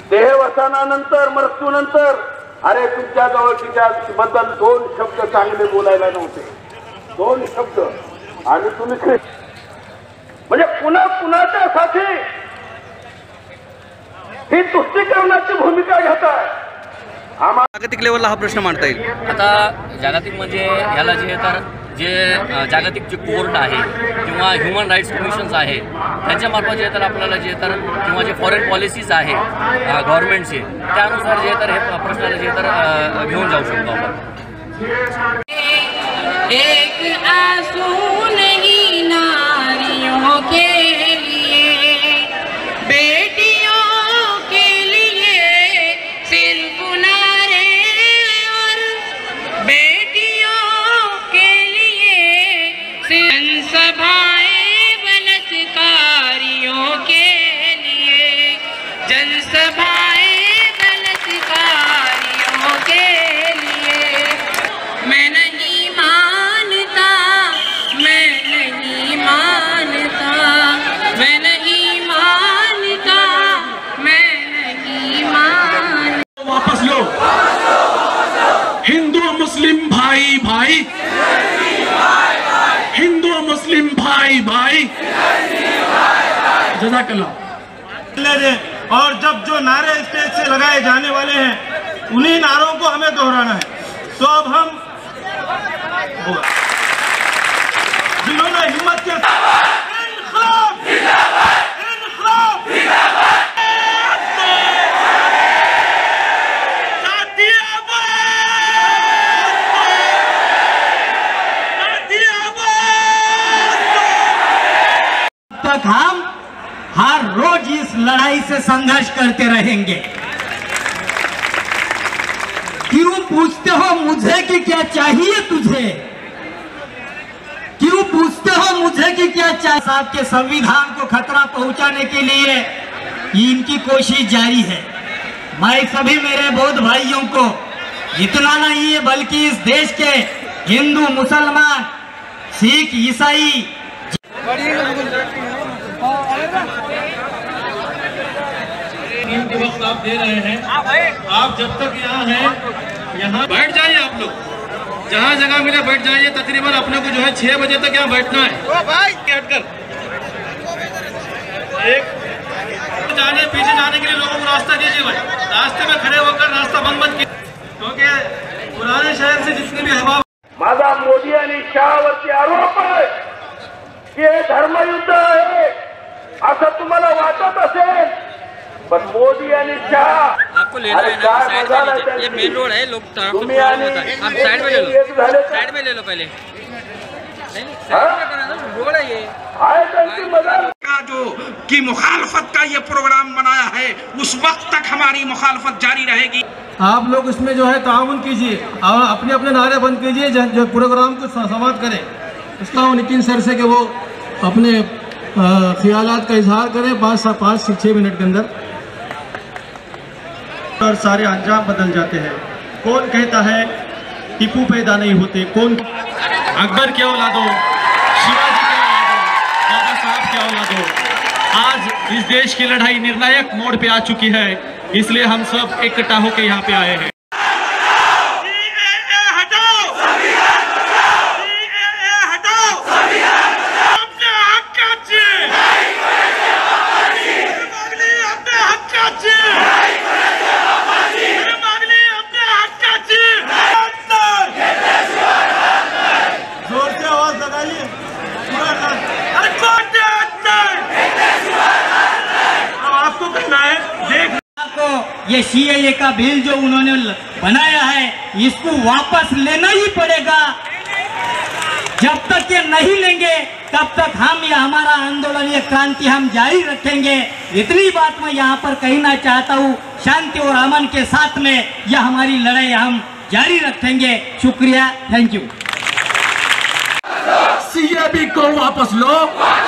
देहवसानानंतर मृत्यूनंतर अरे तुमच्या जवळ तिच्याबद्दल 2 शब्द चांगले बोलायला नव्हते, 2 शब्द, आणि तुम्ही म्हणजे पुन्हा ही तुष्टीकरणाची भूमिका घेताय। जागतिक लेवलला हा प्रश्न मांडता येईल। आता जागतिक म्हणजे ह्याला जे जागतिक जे कोर्ट आहे किंवा ह्युमन राईट्स कमिशन्स आहे त्यांच्यामार्फत जे तर आपल्याला जे तर किंवा जे फॉरेन पॉलिसीज आहे गव्हर्नमेंटचे त्यानुसार जे तर हे प्रश्नाला जे तर घेऊन जाऊ शकतो आपण। एक आंसू नहीं नारियों के लिए, बेटियों के लिए सिर्फ नारे, और बेटियों के लिए जनसभाएं बलात्कारियों के लिए, जनसभाएं बलात्कारियों के लिए। मैं नहीं मानता, मैं नहीं मानता, मैं नहीं मानता, मैं नहीं मानता। वापस लो। हिंदू मुस्लिम भाई भाई, हिंदू मुस्लिम भाई भाई, जज़ाकल्लाह। और जब जो नारे स्टेज से लगाए जाने वाले हैं उन्हीं नारों को हमें दोहराना है। तो अब हम जिन्होंने हिम्मत के तक हम हर रोज इस लड़ाई से संघर्ष करते रहेंगे। क्यों पूछते हो मुझे कि क्या चाहिए तुझे, क्यों पूछते हो मुझे कि क्या चाहिए। साहब के संविधान को खतरा पहुंचाने के लिए इनकी कोशिश जारी है। मैं सभी मेरे बौद्ध भाइयों को इतना नहीं है बल्कि इस देश के हिंदू, मुसलमान, सिख, ईसाई वक्त आप दे रहे हैं। आप जब तक यहाँ हैं यहाँ बैठ जाइए, आप लोग जहाँ जगह मिले बैठ जाइए। तकरीबन अपने को जो है 6 बजे तक यहाँ बैठना है। हटकर एक पीछे जाने के लिए लोगों को रास्ता दीजिए भाई। रास्ते में खड़े होकर रास्ता बंद कीजिए, क्योंकि पुराने शहर से जितनी भी हवा। माझा मोदी आणि शहावरती आरोप आहे की हे धर्मयुद्ध आहे असं तुम्हाला वाटत असेल, पर मोदी आणि शाह आपको लेना है ना, साइड में लीजिए। ये मेन रोड है, लोग ट्रैफिक प्रॉब्लम होता है। आप साइड में ले लो, साइड में ले लो पहले। नहीं साइड में बनाना रोड है ये। का जो की मुखालफत का ये प्रोग्राम बनाया है उस वक्त तक हमारी मुखालफत जारी रहेगी। आप लोग उसमें जो है ताउन कीजिए और अपने अपने नारे बंद कीजिए, जो प्रोग्राम को समाप्त करें। इसका नितिन सर से कि वो अपने ख्यालात का इजहार करें 5 से 6 मिनट के अंदर, और सारे अंजाम बदल जाते हैं। कौन कहता है टीपू पैदा नहीं होते, कौन अकबर क्या औलादो, शिवाजी क्या औलादो, बाबा साहब क्या औलादो। आज इस देश की लड़ाई निर्णायक मोड़ पे आ चुकी है, इसलिए हम सब इकट्ठा होकर यहाँ पे आए हैं। ये सीएए का बिल जो उन्होंने बनाया है इसको वापस लेना ही पड़ेगा। जब तक ये नहीं लेंगे तब तक हम ये हमारा आंदोलन, ये क्रांति हम जारी रखेंगे। इतनी बात मैं यहाँ पर कहना चाहता हूँ। शांति और अमन के साथ में यह हमारी लड़ाई हम जारी रखेंगे। शुक्रिया, थैंक यू। सीएए को वापस लो,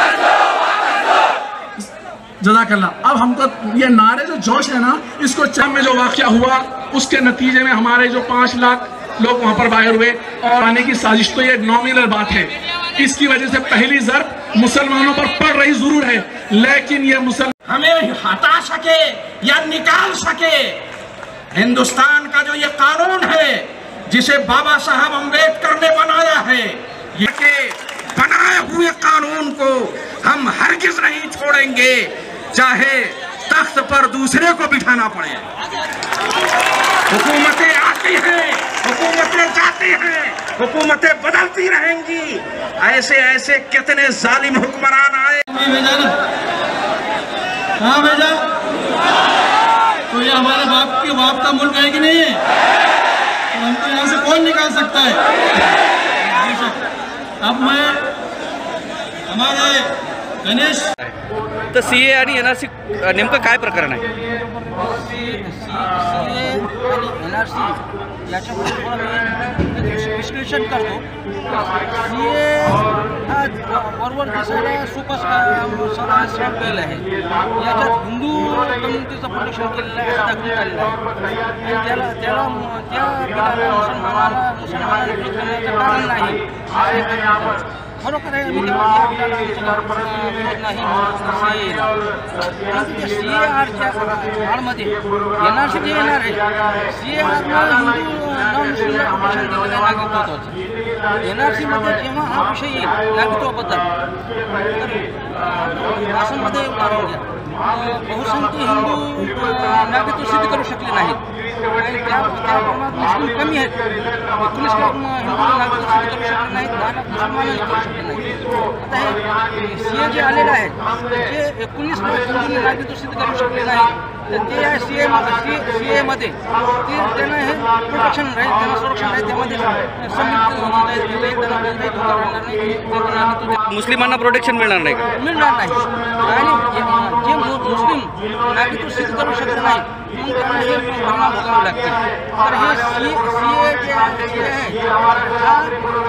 जज़ाकल्लाह। अब हमको ये नारे जो जोश है ना, इसको चाम में जो वाक़या हुआ उसके नतीजे में हमारे जो 5 लाख लोग वहां पर बाहर हुए और आने की साजिश, तो ये नॉमिनल बात है। इसकी वजह से पहली ज़रब मुसलमानों पर पड़ रही जरूर है, लेकिन ये मुसलमान हमें हटा सके या निकाल सके। हिंदुस्तान का जो ये कानून है जिसे बाबा साहब अम्बेडकर ने बनाया है, ये के बनाए हुए कानून को हम हरगिज नहीं छोड़ेंगे, चाहे तख्त पर दूसरे को बिठाना पड़े। हुकूमतें आती हैं, हुकूमतें जाती हैं, हुकूमतें बदलती रहेंगी। ऐसे ऐसे कितने जालिम हुक्मरान आए। हाँ भेजा, तो ये हमारे बाप का मुल्क है कि नहीं है? तो हमको यहाँ से कौन निकाल सकता है? अब मैं हमारे गणेश तर CA आणि NRC नेमकं काय प्रकरण आहे? NRC याच्याबद्दल थोडं मी विश्लेषण करतो। CA हा वरवर दिसायला सोपा सरळ बिल आहे, याच्यात हिंदू कम्युनिटीचं प्रोटेक्शन केलेलं आहे, दाखवण्यात आलेलं आहे आणि त्याला त्या बिलाला मुसलमानांना विरोध करण्याचं कारण नाही। खरोखर आहे, आम्ही या बिलाला विरोध नाही परंतु त्या CARच्या आडमध्ये NRC जे येणार आहे, CARनं हिंदू नॉन मुस्लिमला प्रोटेक्शन दिलेलं आहे नागरिकत्वाचं। NRC मध्ये जेव्हा हा विषय येईल नागरिकत्वाबद्दल, तर आसाममध्ये उदाहरण घ्या, बहुसंख्य हिंदू नागरिकत्व सिद्ध करू शकले नाहीत आणि त्या प्रमाणात मुस्लिम कमी आहेत। 19 लाख हिंदू नागरिकत्व सिद्ध करू शकले नाहीत, 10 लाख मुसलमानांनी करू शकले नाहीत। आता हे CA जे आलेलं आहे, जे 19 लाख हिंदू नागरिकत्व सिद्ध करू शकले नाहीत, तर ते या CA मध्ये ते त्यांना हे प्रोटेक्शन राहील, त्यांना संरक्षण राहील, त्यामध्ये मुस्लिमांना प्रोटेक्शन मिळणार नाही का? मिळणार नाही आणि जे मुस्लिम नागरिकत्व सिद्ध करू शकत नाही मग त्यांना हे परिणाम भोगावे लागतील। तर हे CA जे आहे हा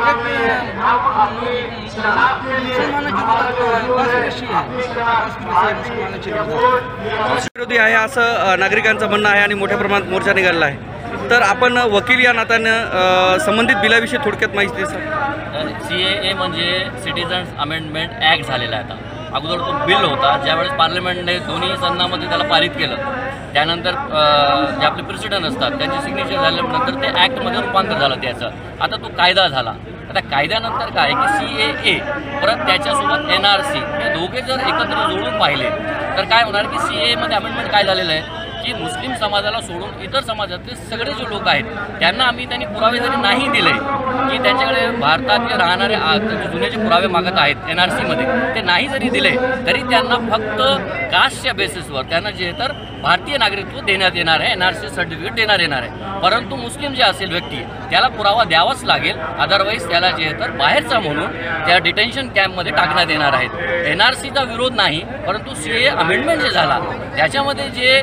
विरोधी आहे असं नागरिकांचं म्हणणं आहे आणि मोठ्या प्रमाणात मोर्चा निघालेला आहे। तर आपण वकील या नात्यानं संबंधित बिलाविषयी थोडक्यात माहिती सर। CAA म्हणजे सिटीजन्स अमेंडमेंट ॲक्ट झालेला आहे। आता अगोदर तो बिल होता, ज्यावेळेस पार्लमेंटने दोन्ही सदनामध्ये त्याला पारित केलं, त्यानंतर जे आपले प्रेसिडेंट असतात त्यांची सिग्नेचर झाल्यानंतर ते ॲक्टमध्ये रूपांतर झालं त्याचं। आता तो कायदा झाला। आता कायद्यानंतर काय की CAA परत त्याच्यासोबत NRC हे दोघे जर एकत्र जोडून पाहिले तर काय होणार की CAA मध्ये अमेंडमेंट काय झालेलं आहे की मुस्लिम समाजाला सोडून इतर समाजातले सगळे जे लोक आहेत त्यांनी पुरावे जरी नाही दिले की त्यांच्याकडे भारतातले राहणारे जुने जे पुरावे मागत आहेत NRC मध्ये ते नाही जरी दिले तरी त्यांना फक्त कास्टच्या बेसिसवर त्यांना जे तर भारतीय नागरिकत्व देण्यात येणार आहे, NRC सर्टिफिकेट देण्यात येणार आहे। परंतु मुस्लिम जे असेल व्यक्ती त्याला पुरावा द्यावाच लागेल, अदरवाईज त्याला जे तर बाहेरचा म्हणून त्या डिटेन्शन कॅम्पमध्ये टाकण्यात येणार आहेत। NRCचा विरोध नाही, परंतु CAA अमेंडमेंट जे झाला त्याच्यामध्ये जे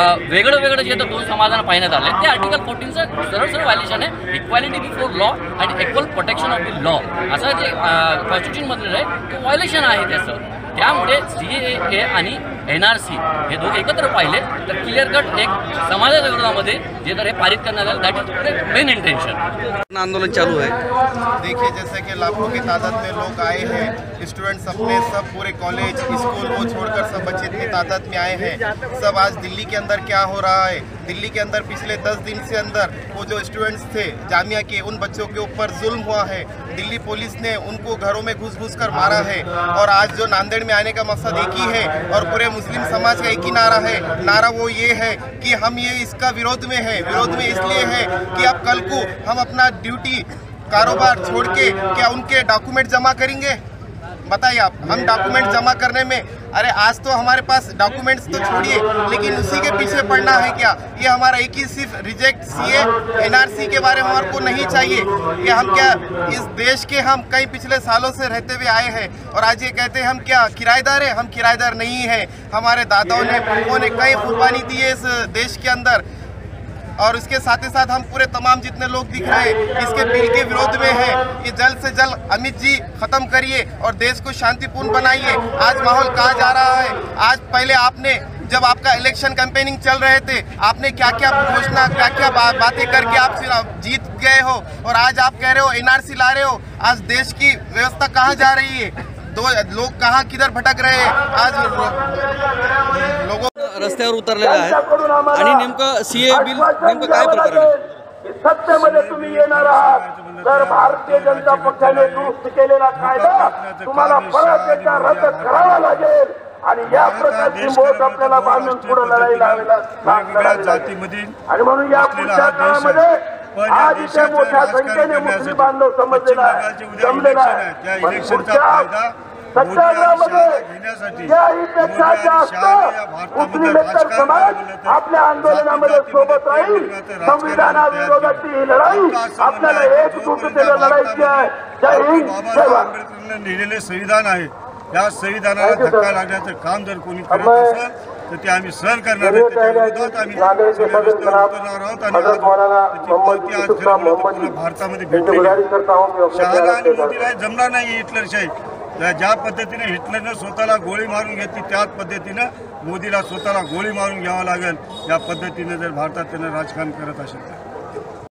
वेगळं जे तर दोन समाजांना पाहण्यात आले ते आर्टिकल 14चं सरळ व्हायलेशन आहे, इक्वॅलिटी बिफोर लॉ आणि equal protection of the law असं जे कॉन्स्टिट्यूशनमधलं आहे ते व्हायलेशन आहे त्याचं। त्यामुळे CAA आणि NRC हे दोघे एकत्र पाहिले तर क्लिअर कट एक समाजाच्या विरोधामध्ये जे तर हे पारित करण्यात आलं, दॅट इज मेन इंटेंशन। आंदोलन चालू है। देखिए जैसे कि लाखों की तादाद में लोग आए हैं, स्टूडेंट्स अपने सब पूरे कॉलेज स्कूल वो छोड़कर सब बच्चे इतनी तादाद में आए हैं। सब आज दिल्ली के अंदर क्या हो रहा है, दिल्ली के अंदर पिछले 10 दिन से अंदर वो जो स्टूडेंट्स थे जामिया के उन बच्चों के ऊपर जुल्म हुआ है। दिल्ली पुलिस ने उनको घरों में घुस कर मारा है और आज जो नांदेड़ में आने का मकसद एक ही है और पूरे मुस्लिम समाज का एक ही नारा है, नारा वो ये है कि हम ये इसका विरोध में है। विरोध में इसलिए है कि अब कल को हम अपना ड्यूटी कारोबार छोड़ के क्या उनके डॉक्यूमेंट जमा करेंगे? बताइए आप, हम डॉक्यूमेंट जमा करने में, अरे आज तो हमारे पास डॉक्यूमेंट्स तो छोड़िए लेकिन उसी के पीछे पड़ना है क्या? ये हमारा एक ही सिर्फ रिजेक्ट CA NRC के बारे में हमारे को नहीं चाहिए। ये हम क्या इस देश के हम कई पिछले सालों से रहते हुए आए हैं और आज ये कहते हैं हम क्या किराएदार हैं? हम किराएदार नहीं हैं। हमारे दादाओं ने बुजुर्गों ने कई कुर्बानी दी है इस देश के अंदर और इसके साथ ही साथ हम पूरे तमाम जितने लोग दिख रहे हैं इसके बिल के विरोध में है। ये जल्द से जल्द अमित जी खत्म करिए और देश को शांतिपूर्ण बनाइए। आज माहौल कहाँ जा रहा है? आज पहले आपने जब आपका इलेक्शन कैंपेनिंग चल रहे थे आपने क्या क्या घोषणा क्या क्या बातें करके आप फिर जीत गए हो और आज आप कह रहे हो NRC ला रहे हो। आज देश की व्यवस्था कहाँ जा रही है? लोग कहाँ किधर भटक रहे हैं आज लोगों रस्त्यावर उतरलेला आहे आणि नेमकं सीए बिल नेमकं काय प्रकरण आहे? सत्तेमध्ये तुम्ही येणार आहात तर भारतीय जनता पक्षाने दुरुस्त केलेला कायदा तुम्हाला परत एकदा रद्द करावा लागेल आणि या प्रकारची मोठ आपल्याला बांधून पुढे लढाई लावायला जातीमधील आणि म्हणून या पुढच्या काळामध्ये आज इथे मोठ्या संख्येने मुस्लिम बांधव जमलेला आहे इलेक्शनचा फायदा सत्याग्रहामध्ये याहीपेक्षा जास्त मुस्लिमेतर समाज आपल्या आंदोलनामध्ये सोबत राहील. संविधानाविरोधाची ही लढाई आपल्याला एकजुटीने लढायची आहे. जय हिंद जय भारत. आंबेडकरांनी लिहिलेले संविधान आहे, या संविधानाला धक्का लागण्याचं काम जर कोणी करत असेल तर ते आम्ही सहन करणार आहे. त्याच्या विरोधात आम्ही रस्त्यावर उतरणार आहोत आणि त्याची पावती आज खरं भारतामध्ये भेटलेली आहे. शहाला आणि मोदीला जमणार नाही हिटलरशाही. ज्या पद्धतीने हिटलरनं स्वतःला गोळी मारून घेतली त्याच पद्धतीनं मोदीला स्वतःला गोळी मारून घ्यावं लागेल. या पद्धतीने जर भारतात त्यानं राजकारण करत असेल तर